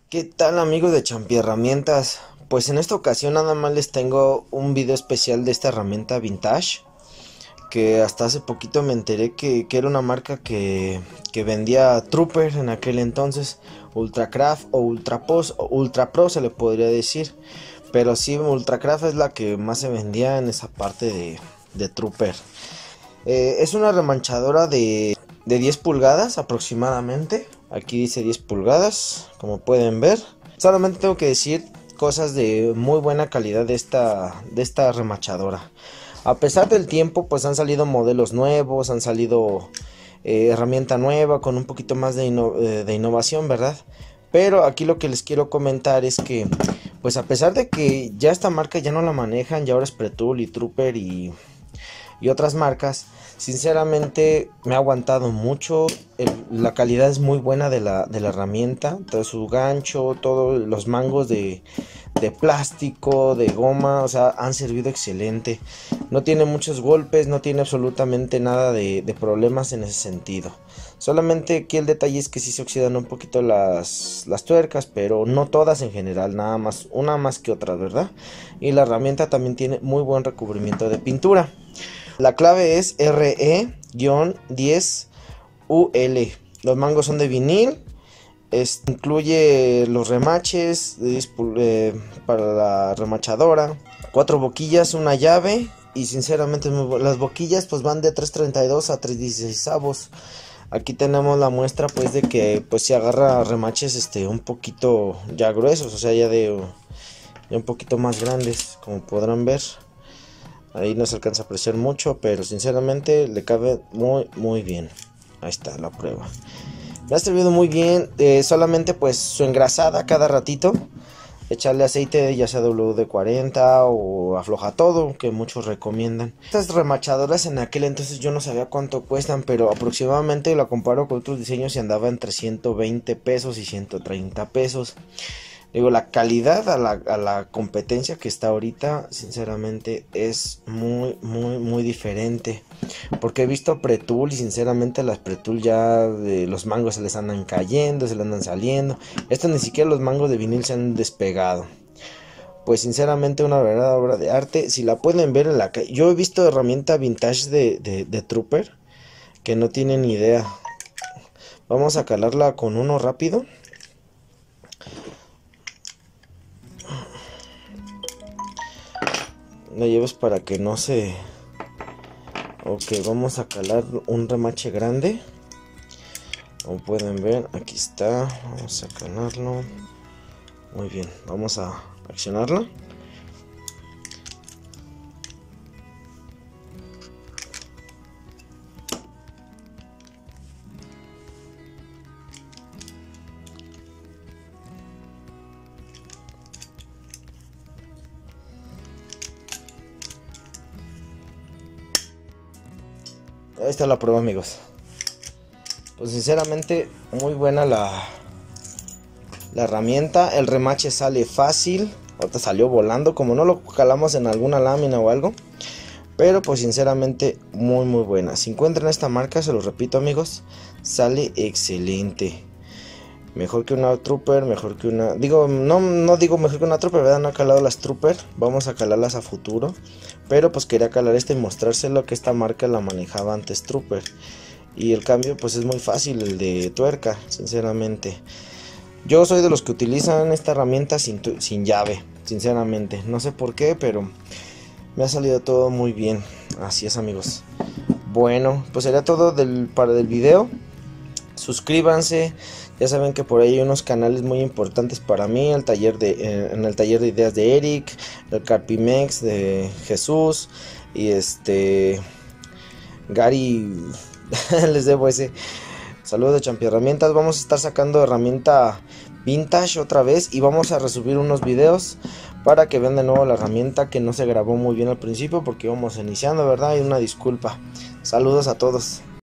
¿Qué tal, amigos de Champi Herramientas? Pues en esta ocasión nada más les tengo un video especial de esta herramienta vintage, que hasta hace poquito me enteré que era una marca que vendía Trooper en aquel entonces, Ultracraft o Ultrapos o Ultra Pro se le podría decir, pero sí, Ultracraft es la que más se vendía en esa parte de Trooper. Es una remanchadora de 10 pulgadas aproximadamente. Aquí dice 10 pulgadas, como pueden ver. Solamente tengo que decir cosas de muy buena calidad de esta remachadora. A pesar del tiempo, pues han salido modelos nuevos, han salido herramienta nueva con un poquito más de innovación, ¿verdad? Pero aquí lo que les quiero comentar es que, pues a pesar de que ya esta marca ya no la manejan, ya ahora es Pretul y Trooper y otras marcas, sinceramente me ha aguantado mucho. La calidad es muy buena de la herramienta, todo su gancho, todos los mangos de plástico, de goma, o sea, han servido excelente. No tiene muchos golpes, no tiene absolutamente nada de problemas en ese sentido. Solamente aquí el detalle es que sí se oxidan un poquito las tuercas, pero no todas en general, nada más, una más que otra, ¿verdad? Y la herramienta también tiene muy buen recubrimiento de pintura. La clave es RE-10UL. Los mangos son de vinil. Incluye los remaches para la remachadora, 4 boquillas, una llave. Y sinceramente las boquillas pues van de 3.32 a 3.16. Aquí tenemos la muestra pues de que pues se agarra remaches un poquito ya gruesos, o sea ya un poquito más grandes, como podrán ver. Ahí no se alcanza a apreciar mucho, pero sinceramente le cabe muy bien. Ahí está la prueba. Me ha servido muy bien, solamente pues su engrasada cada ratito. Echarle aceite ya sea WD-40 o afloja todo, que muchos recomiendan. Estas remachadoras en aquel entonces yo no sabía cuánto cuestan, pero aproximadamente la comparo con otros diseños y andaba entre 120 pesos y 130 pesos. Digo, la calidad a la competencia que está ahorita, sinceramente, es muy diferente. Porque he visto Pretul y sinceramente las Pretul ya los mangos se les andan cayendo, se les andan saliendo. Estos ni siquiera los mangos de vinil se han despegado. Pues sinceramente una verdadera obra de arte. Si la pueden ver en la calle. Yo he visto herramienta vintage de Trooper que no tienen ni idea. Vamos a calarla con uno rápido. La lleves para que no se... Ok, vamos a calar un remache grande. Como pueden ver, aquí está. Vamos a calarlo. Muy bien, vamos a accionarlo. Ahí está la prueba, amigos. Pues sinceramente muy buena la herramienta. El remache sale fácil. Ahorita salió volando, como no lo calamos en alguna lámina o algo. Pero pues sinceramente muy buena. Si encuentran esta marca, se los repito, amigos, sale excelente. Mejor que una Trooper, mejor que una... Digo, no digo mejor que una Trooper, ¿verdad? No he calado las Trooper. Vamos a calarlas a futuro. Pero pues quería calar esta y mostrárselo, que esta marca la manejaba antes Trooper. Y el cambio pues es muy fácil, el de tuerca, sinceramente. Yo soy de los que utilizan esta herramienta sin llave, sinceramente. No sé por qué, pero me ha salido todo muy bien. Así es, amigos. Bueno, pues sería todo para el video. Suscríbanse. Ya saben que por ahí hay unos canales muy importantes para mí. En el taller de ideas de Eric, el Carpimex de Jesús y Gary. Les debo ese saludo de Champi Herramientas. Vamos a estar sacando herramienta vintage otra vez y vamos a resubir unos videos para que vean de nuevo la herramienta, que no se grabó muy bien al principio porque íbamos iniciando, ¿verdad? Y una disculpa. Saludos a todos.